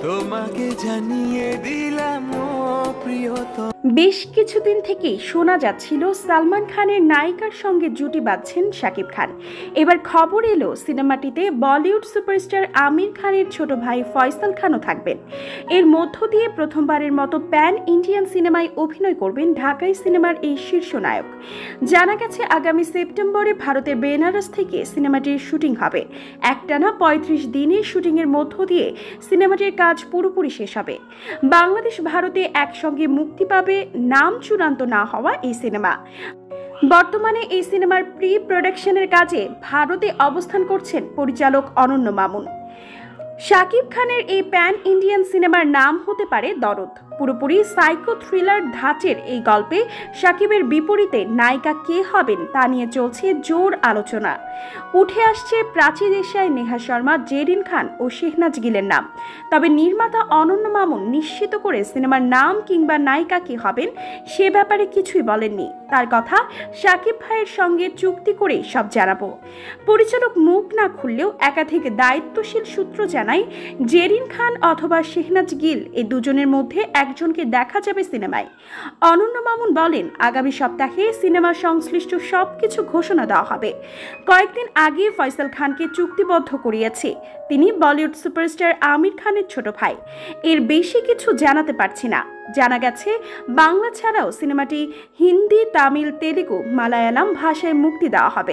তোমাকে জানিয়ে দিলাম প্রিয়তম। বেশ কিছুদিন থেকেই শোনা যাচ্ছিল সালমান খানের নায়িকার সঙ্গে জুটি বাঁধছেন শাকিব খান। এবার খবর এলো সিনেমাটিতে বলিউড সুপারস্টার আমির খানের ছোট ভাই ফয়সাল খানও থাকবেন। এর মধ্য দিয়ে প্রথমবারের মতো প্যান ইন্ডিয়ান সিনেমায় অভিনয় করবেন ঢাকাই সিনেমার এই শীর্ষ নায়ক। জানা গেছে আগামী সেপ্টেম্বরে ভারতের বেনারস থেকে সিনেমাটির শুটিং হবে। একটানা ৩৫ দিনের শুটিংয়ের মধ্য দিয়ে সিনেমাটির কাজ পুরোপুরি শেষ হবে। বাংলাদেশ ভারতে একসঙ্গে মুক্তি পাবে নাম চূড়ান্ত না হওয়া এই সিনেমা। বর্তমানে এই সিনেমার প্রি প্রোডাকশনের কাজে ভারতে অবস্থান করছেন পরিচালক অনন্য মামুন। শাকিব খানের এই প্যান ইন্ডিয়ান সিনেমার নাম হতে পারে দরদ। পুরোপুরি সাইকো থ্রিলার ধাঁচের এই গল্পে শাকিবের বিপরীতে নায়িকা কে হবেন তা নিয়ে চলছে জোর আলোচনা। উঠে আসছে প্রাচী দেশাই, নেহা শর্মা, জেরিন খান ও শেহনাজ গিলের নাম। তবে নির্মাতা অনন্য মামুন নিশ্চিত করে সিনেমার নাম কিংবা নায়িকা কে হবেন সে ব্যাপারে কিছুই বলেননি। তার কথা, শাকিব ভাইয়ের সঙ্গে চুক্তি করে সব জানাবো। পরিচালক মুখ না খুললেও একাধিক দায়িত্বশীল সূত্র জানায় জেরিন খান অথবা শেহনাজ গিল এই দুজনের মধ্যে একজনকে দেখা যাবে সিনেমায়। অনন্য মামুন বলেন, আগামী সপ্তাহে সিনেমা সংশ্লিষ্ট সবকিছু ঘোষণা দেওয়া হবে। কয়েকদিন আগে ফয়সাল খানকে চুক্তিবদ্ধ করিয়েছে। তিনি বলিউড সুপারস্টার আমির খানের ছোট ভাই। এর বেশি কিছু জানাতে পারছি না। জানা গেছে বাংলা ছাড়াও সিনেমাটি হিন্দি, তামিল, তেলেগু, মালায়ালাম ভাষায় মুক্তি দেওয়া হবে।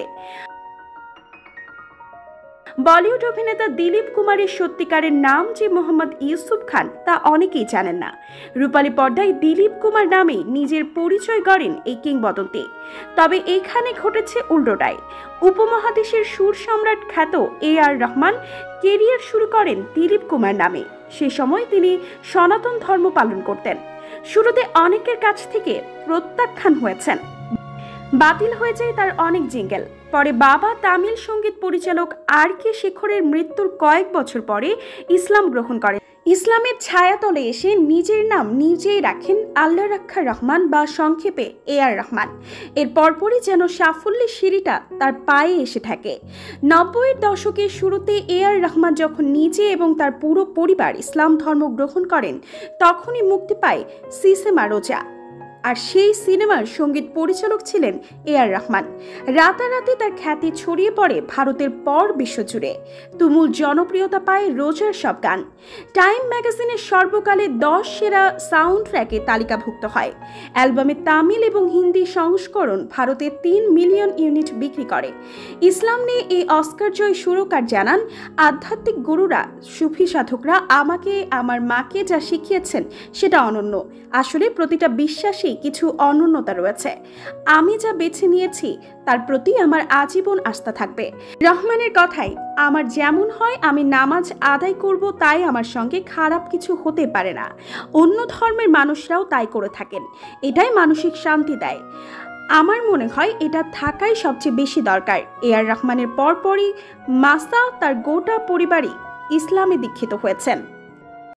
বলিউড অভিনেতা দিলীপ কুমারের সত্যিকারের নাম যে মোহাম্মদ ইউসুফ খান তা অনেকেই জানেন না। রূপালী পর্দায় দিলীপ কুমার নামে নিজের পরিচয় গড়েন এই কিংবদন্তি। তবে এখানে ঘটেছে উল্টোটাই। উপমহাদেশের সুর সম্রাট খ্যাত AR রহমান কেরিয়ার শুরু করেন দিলীপ কুমার নামে। সে সময় তিনি সনাতন ধর্ম পালন করতেন। শুরুতে অনেকের কাছ থেকে প্রত্যাখ্যান হয়েছেন, বাতিল হয়ে যায় তার অনেক জিঙ্গেল। পরে বাবা তামিল সঙ্গীত পরিচালক RK শেখরের মৃত্যুর কয়েক বছর পরে ইসলাম গ্রহণ করেন। ইসলামের ছায়াতলে এসে নিজের নাম নিজেই রাখেন আল্লাহ রাখা রহমান বা সংক্ষেপে AR রহমান। এর পরপরই যেন সাফল্যের সিঁড়িটা তার পায়ে এসে থাকে। ৯০-এর দশকের শুরুতে AR রহমান যখন নিজে এবং তার পুরো পরিবার ইসলাম ধর্ম গ্রহণ করেন তখনই মুক্তি পায় সিনেমা রোজা। আর সেই সিনেমার সঙ্গীত পরিচালক ছিলেন AR রহমান। রাতারাতি তার খ্যাতি ছড়িয়ে পড়ে ভারতের পর বিশ্বজুড়ে। তুমুল জনপ্রিয়তা পায় রোজার সব গান। টাইম ম্যাগাজিনের সর্বকালে ১০ সেরা সাউন্ড ট্র্যাকে তালিকাভুক্ত হয়। অ্যালবামের তামিল এবং হিন্দি সংস্করণ ভারতে ৩ মিলিয়ন ইউনিট বিক্রি করে। ইসলাম নিয়ে এই অস্কারজয়ী সুরকার জানান, আধ্যাত্মিক গুরুরা, সুফি সাধকরা আমাকে আমার মাকে যা শিখিয়েছেন সেটা অনন্য। আসলে প্রতিটা বিশ্বাসী কিছু অনন্যতা রয়েছে। আমি যা বেছে নিয়েছি তার প্রতি আমার আজীবন আস্থা থাকবে। রহমানের কথাই, আমার যেমন হয় আমি নামাজ আদায় করব, তাই আমার সঙ্গে খারাপ কিছু হতে পারে না। অন্য ধর্মের মানুষরাও তাই করে থাকেন। এটাই মানসিক শান্তি দেয়। আমার মনে হয় এটা থাকাই সবচেয়ে বেশি দরকার। AR রহমানের পরপরই মাসা তার গোটা পরিবারই ইসলামে দীক্ষিত হয়েছেন।